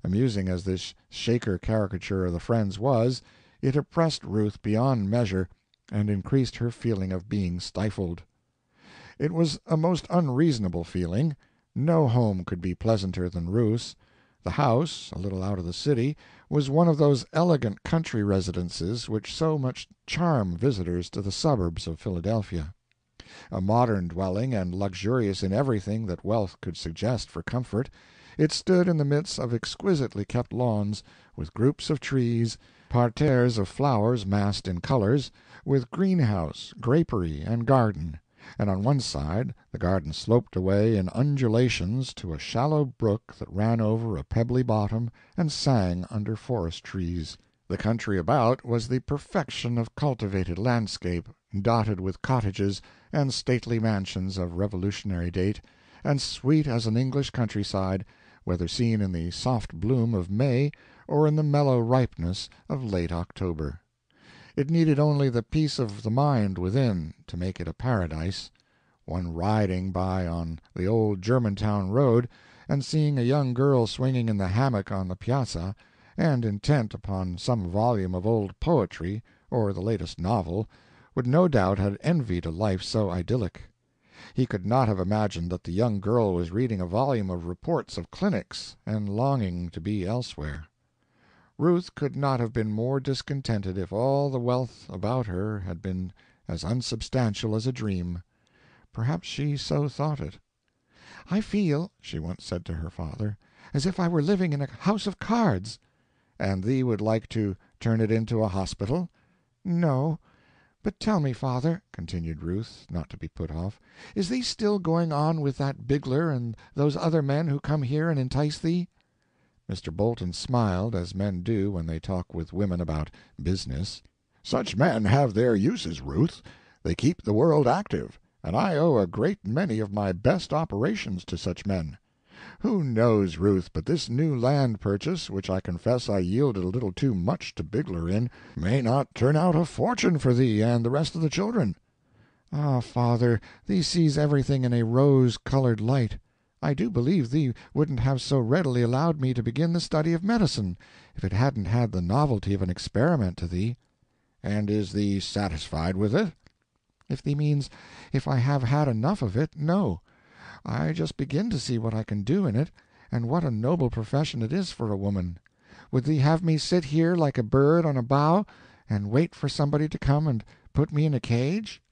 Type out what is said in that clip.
Amusing as this Shaker caricature of the Friends was, it oppressed Ruth beyond measure, and increased her feeling of being stifled. It was a most unreasonable feeling. No home could be pleasanter than Ruth's. The house, a little out of the city, was one of those elegant country residences which so much charm visitors to the suburbs of Philadelphia. A modern dwelling, and luxurious in everything that wealth could suggest for comfort, it stood in the midst of exquisitely kept lawns, with groups of trees, parterres of flowers massed in colors, with greenhouse, grapery, and garden, and on one side the garden sloped away in undulations to a shallow brook that ran over a pebbly bottom and sang under forest trees. The country about was the perfection of cultivated landscape, dotted with cottages and stately mansions of Revolutionary date, and sweet as an English countryside, whether seen in the soft bloom of May or in the mellow ripeness of late October. It needed only the peace of the mind within to make it a paradise. One riding by on the old Germantown road, and seeing a young girl swinging in the hammock on the piazza, and intent upon some volume of old poetry or the latest novel, would no doubt have envied a life so idyllic. He could not have imagined that the young girl was reading a volume of reports of clinics, and longing to be elsewhere. Ruth could not have been more discontented if all the wealth about her had been as unsubstantial as a dream. Perhaps she so thought it. "I feel," she once said to her father, "as if I were living in a house of cards." "And thee would like to turn it into a hospital?" "No. But tell me, father," continued Ruth, not to be put off, "is thee still going on with that Bigler and those other men who come here and entice thee?" Mr. Bolton smiled, as men do when they talk with women about business. "Such men have their uses, Ruth. They keep the world active, and I owe a great many of my best operations to such men. Who knows, Ruth, but this new land purchase, which I confess I yielded a little too much to Bigler in, may not turn out a fortune for thee and the rest of the children?" "Ah, father, thee sees everything in a rose-colored light. I do believe thee wouldn't have so readily allowed me to begin the study of medicine, if it hadn't had the novelty of an experiment to thee." "And is thee satisfied with it?" "If thee means if I have had enough of it, no. I just begin to see what I can do in it, and what a noble profession it is for a woman. Would thee have me sit here like a bird on a bough, and wait for somebody to come and put me in a cage?"